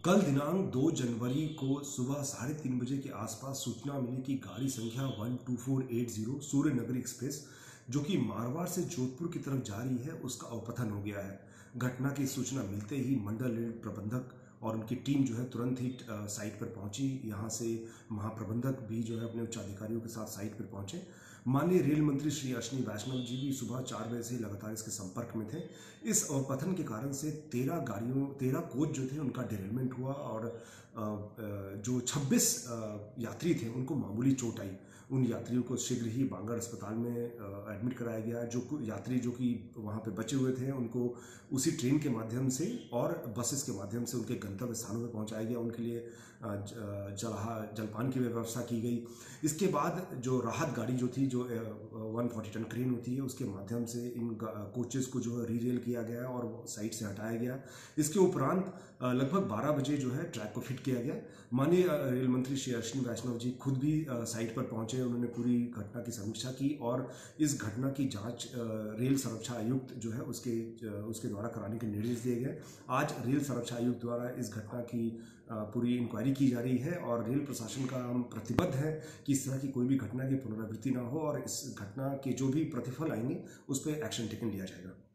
कल दिनांक 2 जनवरी को सुबह 3:30 बजे के आसपास सूचना मिली कि गाड़ी संख्या 12480 सूर्य नगरी एक्सप्रेस जो कि मारवाड़ से जोधपुर की तरफ जा रही है उसका अवपतन हो गया है। घटना की सूचना मिलते ही मंडल रेल प्रबंधक और उनकी टीम जो है तुरंत ही साइट पर पहुंची। यहाँ से महाप्रबंधक भी जो है अपने उच्च अधिकारियों के साथ साइट पर पहुंचे। माननीय रेल मंत्री श्री अश्विनी वैष्णव जी भी सुबह 4 बजे से ही लगातार इसके संपर्क में थे। इस अवपतन के कारण से 13 कोच जो थे उनका डिरेलमेंट हुआ और जो 26 यात्री थे उनको मामूली चोट आई। उन यात्रियों को शीघ्र ही बांगड़ अस्पताल में एडमिट कराया गया। जो यात्री जो कि वहाँ पे बचे हुए थे उनको उसी ट्रेन के माध्यम से और बसेस के माध्यम से उनके गंतव्य स्थानों में पहुँचाया गया। उनके लिए जलपान की व्यवस्था की गई। इसके बाद जो राहत गाड़ी जो थी, जो 140 टन क्रेन होती है, उसके माध्यम से इन कोचेस को जो है रीरेल किया गया और साइट से हटाया गया। इसके उपरांत लगभग 12 बजे जो है ट्रैक को फिट किया गया। माननीय रेल मंत्री श्री अश्विनी वैष्णव जी खुद भी साइट पर पहुंचे। उन्होंने पूरी घटना की समीक्षा की और इस घटना की जांच रेल सुरक्षा आयुक्त जो है उसके द्वारा कराने के निर्देश दिए गए। आज रेल सुरक्षा आयुक्त द्वारा इस घटना की पूरी इंक्वायरी की जा रही है और रेल प्रशासन का हम प्रतिबद्ध है कि इस तरह की कोई भी घटना की पुनरावृत्ति ना हो और इस घटना के जो भी प्रतिफल आएंगे उस पर एक्शन टेकन लिया जाएगा।